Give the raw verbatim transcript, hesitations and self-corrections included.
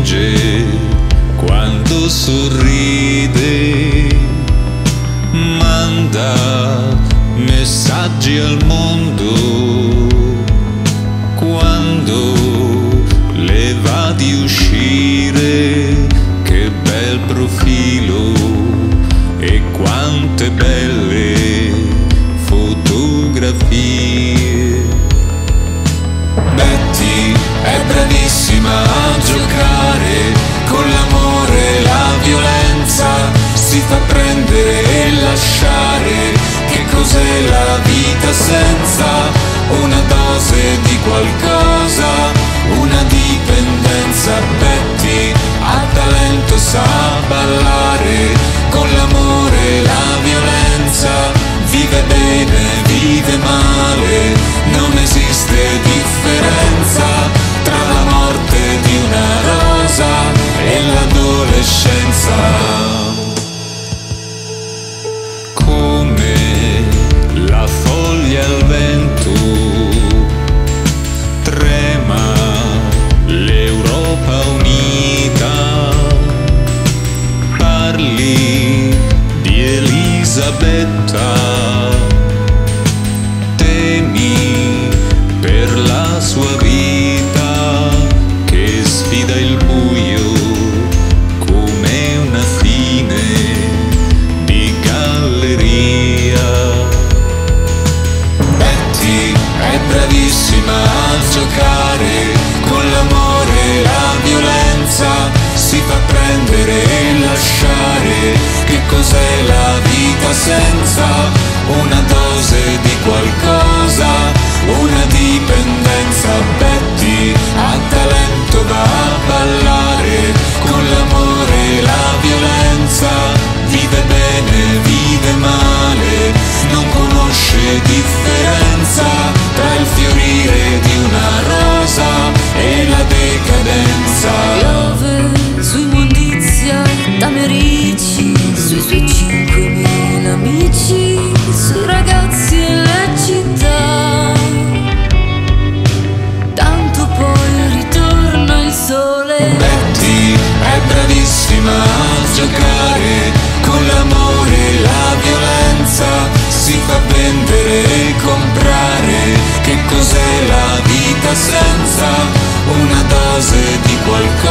legge quando sorride, manda messaggi al mondo quando le va di uscire. Che bel profilo e quante belle fotografie. Betty è bravissima a giocare con l'amore e la violenza, si fa prendere e lasciare. Che cos'è la vita senza una dose di qualcosa, una dipendenza? Betty ha talento, sa ballare con l'amore e la violenza, vive bene, vive male, non esiste differenza tra la morte di una rosa e l'adolescenza. Come la foglia al vento trema l'Europa unita, parli di Elisabetta, temi per la sua vita che sfida il buio come una fine di galleria. Betty è bravissima a giocare con l'amore e la violenza, si fa prendere e lasciare. Che cos'è la vita senza una dose di qualcosa, una dipendenza? Betty ha talento, va a ballare con l'amore e la violenza, vive bene, vive male, non conosce differenza tra il fiorire di una rosa e la decadenza. Piove su immondizia da Merici, sui suoi cinquemila amici, sui ragazzi e le città. Tanto poi ritorna il sole. Betty è bravissima a giocare con l'amore e la violenza, si fa vendere e comprare. Che cos'è la vita senza una dose di qualcosa,